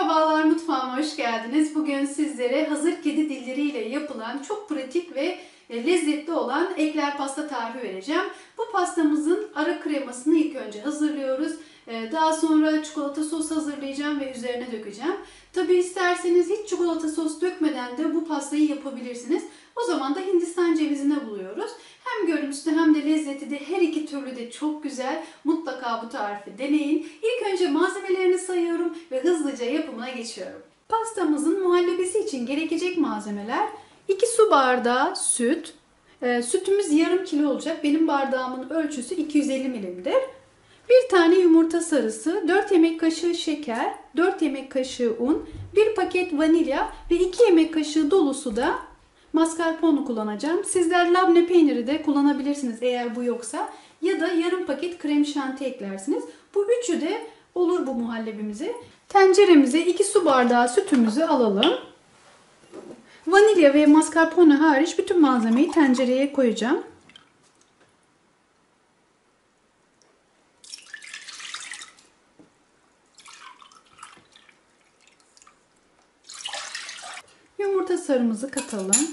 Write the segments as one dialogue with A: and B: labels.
A: Merhabalar, mutfağıma hoş geldiniz. Bugün sizlere hazır kedi dilleriyle yapılan çok pratik ve lezzetli olan ekler pasta tarifi vereceğim. Bu pastamızın ara kremasını ilk önce hazırlıyoruz. Daha sonra çikolata sos hazırlayacağım ve üzerine dökeceğim. Tabi isterseniz hiç çikolata sos dökmeden de bu pastayı yapabilirsiniz. O zaman da Hindistan cevizine buluyoruz. Hem görüntüsü hem de lezzeti de her iki türlü de çok güzel. Mutlaka bu tarifi deneyin. İlk önce malzemelerini sayıyorum ve hızlıca yapımına geçiyorum. Pastamızın muhallebisi için gerekecek malzemeler: 2 su bardağı süt. Sütümüz yarım kilo olacak. Benim bardağımın ölçüsü 250 milimdir. 1 tane yumurta sarısı, 4 yemek kaşığı şeker, 4 yemek kaşığı un, 1 paket vanilya ve 2 yemek kaşığı dolusu da mascarpone kullanacağım. Sizler labne peyniri de kullanabilirsiniz eğer bu yoksa, ya da yarım paket krem şanti eklersiniz. Bu üçü de olur bu muhallebimize. Tenceremize 2 su bardağı sütümüzü alalım. Vanilya ve mascarpone hariç bütün malzemeyi tencereye koyacağım. Yumurta sarımızı katalım.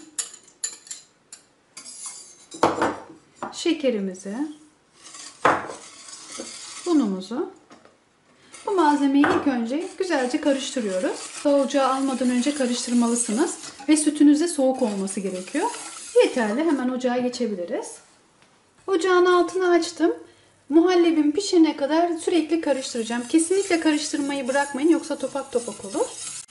A: Şekerimizi, unumuzu. Bu malzemeyi ilk önce güzelce karıştırıyoruz. Ocağa almadan önce karıştırmalısınız ve sütünüz de soğuk olması gerekiyor. Yeterli, hemen ocağa geçebiliriz. Ocağın altını açtım. Muhallebim pişene kadar sürekli karıştıracağım. Kesinlikle karıştırmayı bırakmayın, yoksa topak topak olur.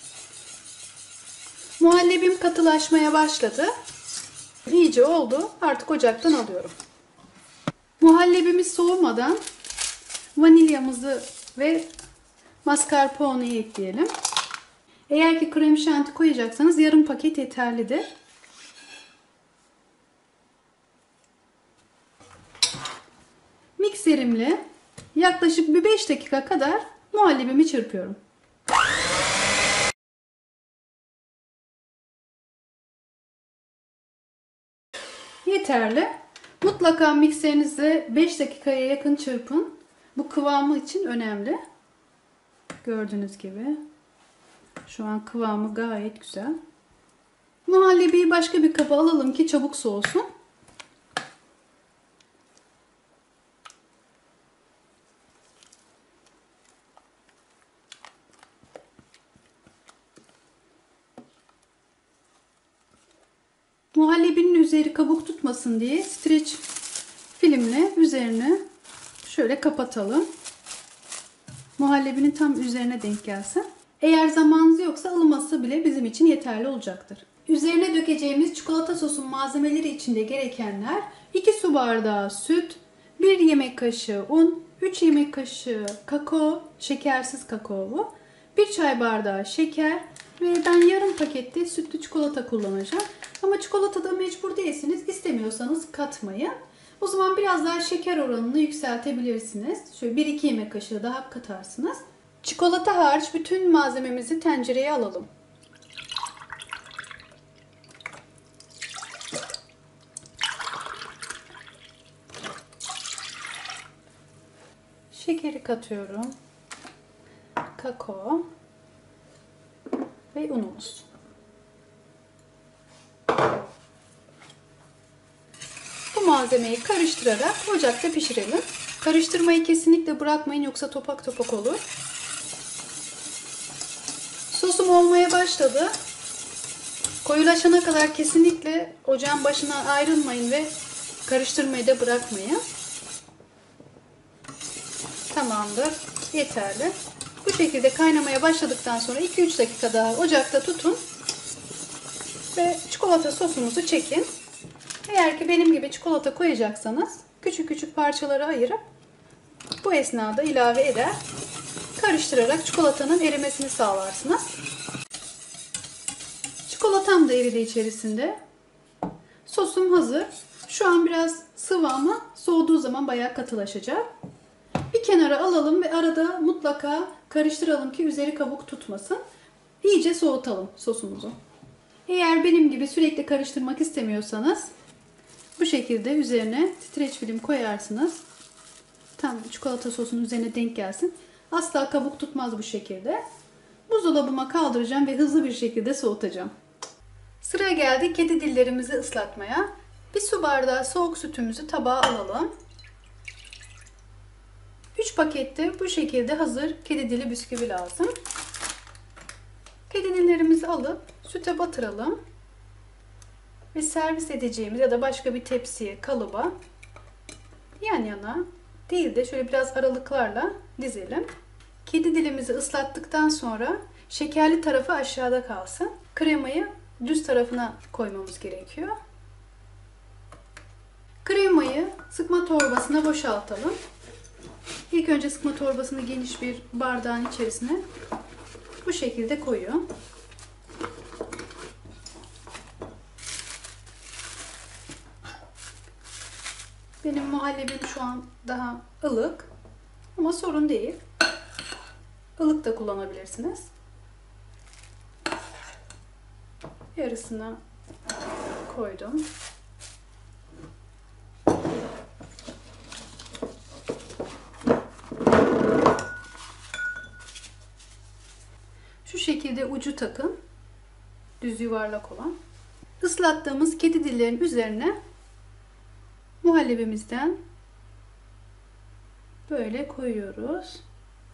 A: Muhallebim katılaşmaya başladı. İyice oldu. Artık ocaktan alıyorum. Muhallebimiz soğumadan vanilyamızı ve mascarpone'yi ekleyelim. Eğer ki krem şanti koyacaksanız yarım paket yeterlidir. Mikserimle yaklaşık bir 5 dakika kadar muhallebimi çırpıyorum. Yeterli. Mutlaka mikserinizde 5 dakikaya yakın çırpın. Bu kıvamı için önemli. Gördüğünüz gibi şu an kıvamı gayet güzel. Muhallebiyi başka bir kaba alalım ki çabuk soğusun. Muhallebinin üzeri kabuk tutmasın diye streç filmle üzerine şöyle kapatalım. Muhallebinin tam üzerine denk gelsin. Eğer zamanınız yoksa ılıması bile bizim için yeterli olacaktır. Üzerine dökeceğimiz çikolata sosun malzemeleri için de gerekenler: 2 su bardağı süt, 1 yemek kaşığı un, 3 yemek kaşığı kakao, şekersiz kakao bu, 1 çay bardağı şeker ve ben yarım pakette sütlü çikolata kullanacağım. Ama çikolatada mecbur değilsiniz. İstemiyorsanız katmayın. O zaman biraz daha şeker oranını yükseltebilirsiniz. Şöyle 1-2 yemek kaşığı daha katarsınız. Çikolata hariç bütün malzememizi tencereye alalım. Şekeri katıyorum. Kakao ve unumuz. Bu malzemeyi karıştırarak ocakta pişirelim. Karıştırmayı kesinlikle bırakmayın, yoksa topak topak olur. Sosum olmaya başladı. Koyulaşana kadar kesinlikle ocağın başına ayrılmayın ve karıştırmayı da bırakmayın. Tamamdır. Yeterli. Bu şekilde kaynamaya başladıktan sonra 2-3 dakika daha ocakta tutun ve çikolata sosumuzu çekin. Eğer ki benim gibi çikolata koyacaksanız küçük küçük parçalara ayırıp bu esnada ilave eder, karıştırarak çikolatanın erimesini sağlarsınız. Çikolatam da eridi içerisinde. Sosum hazır. Şu an biraz sıvı ama soğuduğu zaman bayağı katılaşacak. Bir kenara alalım ve arada mutlaka karıştıralım ki üzeri kabuk tutmasın. İyice soğutalım sosumuzu. Eğer benim gibi sürekli karıştırmak istemiyorsanız bu şekilde üzerine streç film koyarsınız. Tam çikolata sosunun üzerine denk gelsin. Asla kabuk tutmaz bu şekilde. Buzdolabıma kaldıracağım ve hızlı bir şekilde soğutacağım. Sıra geldi kedi dillerimizi ıslatmaya. Bir su bardağı soğuk sütümüzü tabağa alalım. 3 pakette bu şekilde hazır kedi dili bisküvi lazım. Kedi dillerimizi alıp süte batıralım. Ve servis edeceğimiz ya da başka bir tepsiye, kalıba yan yana değil de şöyle biraz aralıklarla dizelim. Kedi dilimizi ıslattıktan sonra şekerli tarafı aşağıda kalsın. Kremayı düz tarafına koymamız gerekiyor. Kremayı sıkma torbasına boşaltalım. İlk önce sıkma torbasını geniş bir bardağın içerisine bu şekilde koyuyorum. Benim muhallebim şu an daha ılık ama sorun değil. Ilık da kullanabilirsiniz. Yarısına koydum. Şu şekilde ucu takın. Düz yuvarlak olan. Islattığımız kedi dillerinin üzerine muhallebimizden böyle koyuyoruz.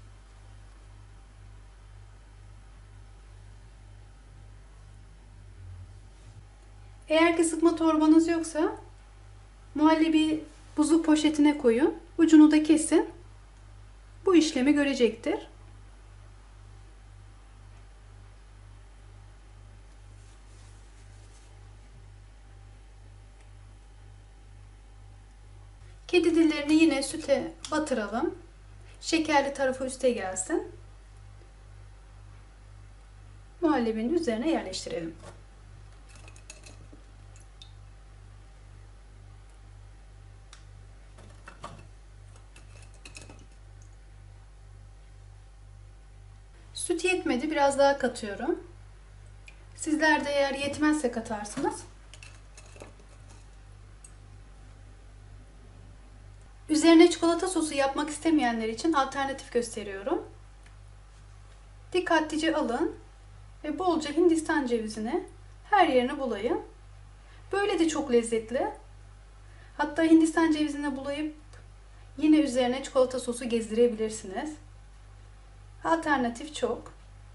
A: Eğer ki sıkma torbanız yoksa muhallebi buzluk poşetine koyun. Ucunu da kesin. Bu işlemi görecektir. Kedi dillerini yine süte batıralım. Şekerli tarafı üste gelsin. Muhallebinin üzerine yerleştirelim. Süt yetmedi, biraz daha katıyorum. Sizler de eğer yetmezse katarsınız. Üzerine çikolata sosu yapmak istemeyenler için alternatif gösteriyorum. Dikkatlice alın ve bolca Hindistan cevizini her yerine bulayın. Böyle de çok lezzetli. Hatta Hindistan cevizine bulayıp yine üzerine çikolata sosu gezdirebilirsiniz. Alternatif çok.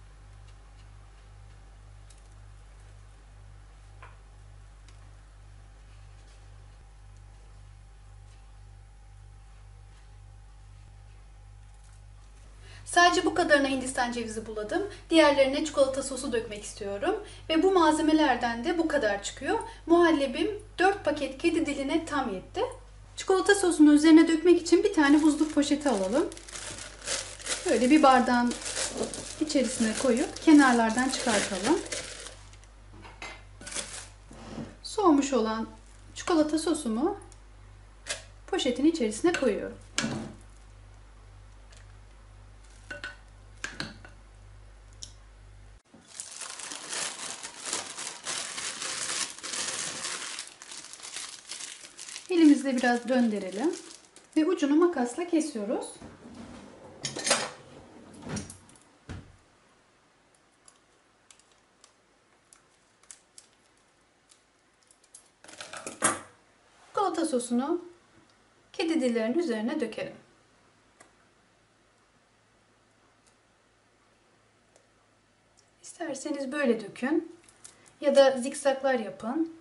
A: Sadece bu kadarına Hindistan cevizi buladım. Diğerlerine çikolata sosu dökmek istiyorum. Ve bu malzemelerden de bu kadar çıkıyor. Muhallebim 4 paket kedi diline tam yetti. Çikolata sosunu üzerine dökmek için bir tane buzluk poşeti alalım. Böyle bir bardağın içerisine koyup kenarlardan çıkartalım. Soğumuş olan çikolata sosumu poşetin içerisine koyuyorum. Elimizle biraz döndürelim ve ucunu makasla kesiyoruz. Çikolata sosunu kedi dillerinin üzerine dökelim. İsterseniz böyle dökün ya da zikzaklar yapın.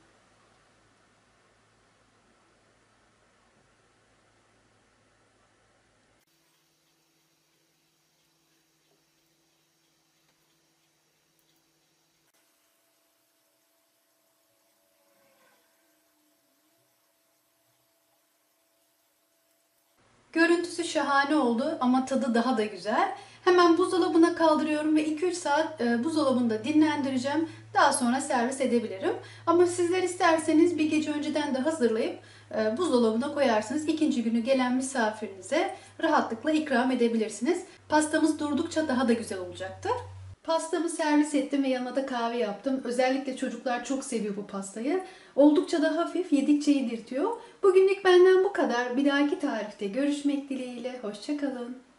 A: Görüntüsü şahane oldu ama tadı daha da güzel. Hemen buzdolabına kaldırıyorum ve 2-3 saat buzdolabında dinlendireceğim. Daha sonra servis edebilirim. Ama sizler isterseniz bir gece önceden de hazırlayıp buzdolabına koyarsınız. İkinci günü gelen misafirinize rahatlıkla ikram edebilirsiniz. Pastamız durdukça daha da güzel olacaktır. Pastamı servis ettim ve yanına da kahve yaptım. Özellikle çocuklar çok seviyor bu pastayı. Oldukça da hafif, yedikçe yedirtiyor. Bugünlük benden bu kadar. Bir dahaki tarifte görüşmek dileğiyle. Hoşça kalın.